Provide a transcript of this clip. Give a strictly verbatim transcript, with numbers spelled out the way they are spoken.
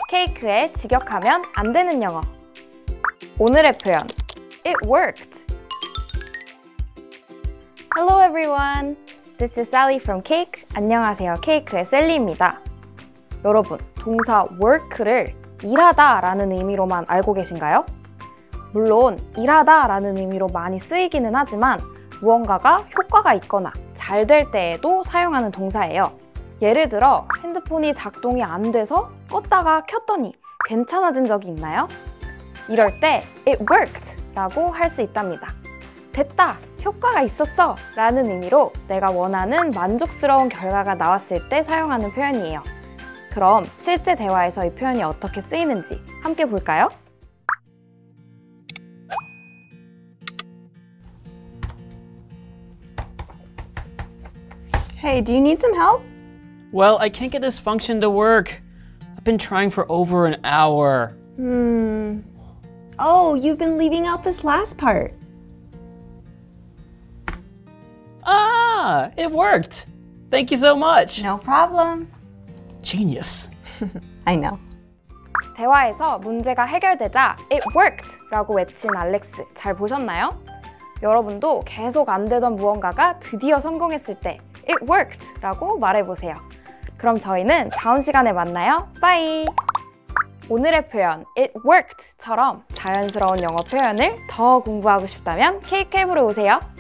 케이크에 직역하면 안 되는 영어. 오늘의 표현, It worked. Hello everyone. This is Sally from Cake. 안녕하세요. 케이크의 셀리입니다. 여러분, 동사 work를 일하다 라는 의미로만 알고 계신가요? 물론 일하다 라는 의미로 많이 쓰이기는 하지만 무언가가 효과가 있거나 잘 될 때에도 사용하는 동사예요. 예를 들어 핸드폰이 작동이 안 돼서 껐다가 켰더니 괜찮아진 적이 있나요? 이럴 때 It worked 라고 할 수 있답니다. 됐다! 효과가 있었어! 라는 의미로 내가 원하는 만족스러운 결과가 나왔을 때 사용하는 표현이에요. 그럼 실제 대화에서 이 표현이 어떻게 쓰이는지 함께 볼까요? Hey, do you need some help? Well, I can't get this function to work. I've been trying for over an hour. Hmm. Oh, you've been leaving out this last part. Ah, it worked. Thank you so much. No problem. Genius. I know. 대화에서 문제가 해결되자 It worked! 라고 외친 알렉스 잘 보셨나요? 여러분도 계속 안 되던 무언가가 드디어 성공했을 때 It worked! 라고 말해보세요. 그럼 저희는 다음 시간에 만나요. 빠이! 오늘의 표현 It worked! 처럼 자연스러운 영어 표현을 더 공부하고 싶다면 케이크 앱으로 오세요.